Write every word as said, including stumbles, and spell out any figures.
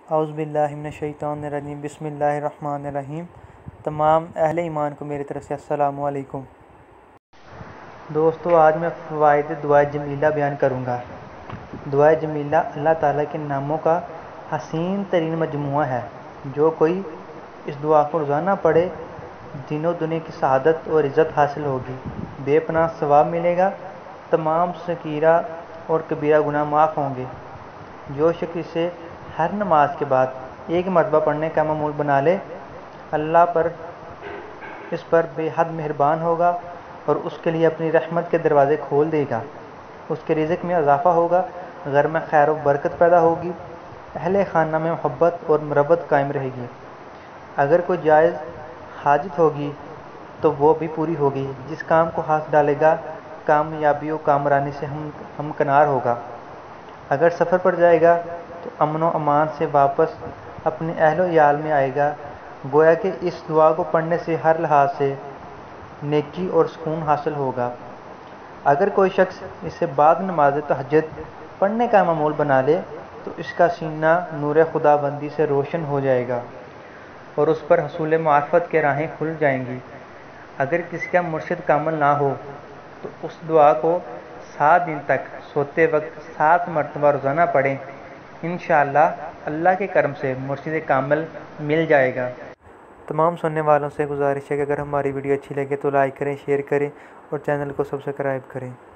اعوذ باللہ من الشیطان الرجیم بسم اللہ الرحمن الرحیم۔ تمام اہل ایمان کو میری طرف سے السلام علیکم۔ دوستو، آج میں فوائد دعائے جمیلہ بیان کروں گا۔ دعائے جمیلہ اللہ تعالیٰ کے ناموں کا حسین ترین مجموعہ ہے۔ جو کوئی اس دعا کو روزانہ پڑھے، دین و دنیا کی سعادت اور عزت حاصل ہوگی، بے پناہ ثواب ملے گا، تمام صغیرہ اور کبیرہ گناہ معاف ہوں گے۔ جو شخص اسے ہر نماز کے بعد ایک مرتبہ پڑھنے کا معمول بنا لے، اللہ پر اس پر بے حد مہربان ہوگا اور اس کے لیے اپنی رحمت کے دروازے کھول دے گا۔ اس کے رزق میں اضافہ ہوگا، گھر میں خیر و برکت پیدا ہوگی، اہل خانہ میں محبت اور مربت قائم رہے گی۔ اگر کوئی جائز حاجت ہوگی تو وہ بھی پوری ہوگی۔ جس کام کو ہاتھ ڈالے گا، کامیابی و کامرانی سے ہم ہمکنار ہوگا۔ اگر سفر پر جائے گا تو امن و امان سے واپس اپنے اہل و عیال میں آئے گا۔ گویا کہ اس دعا کو پڑھنے سے ہر لحاظ سے نیکی اور سکون حاصل ہوگا۔ اگر کوئی شخص اسے بعد نماز تہجد پڑھنے کا معمول بنا لے تو اس کا سینہ نور خدا بندی سے روشن ہو جائے گا اور اس پر حصول معرفت کے راہیں کھل جائیں گی۔ اگر کسی کا مرشد کامل نہ ہو تو اس دعا کو سات دن تک سوتے وقت سات مرتبہ روزانہ پڑھیں، انشاءاللہ اللہ کے کرم سے مرشد کامل مل جائے گا۔ تمام سننے والوں سے گزارش ہے کہ اگر ہماری ویڈیو اچھی لگے تو لائک کریں، شیئر کریں اور چینل کو سبسکرائب کریں۔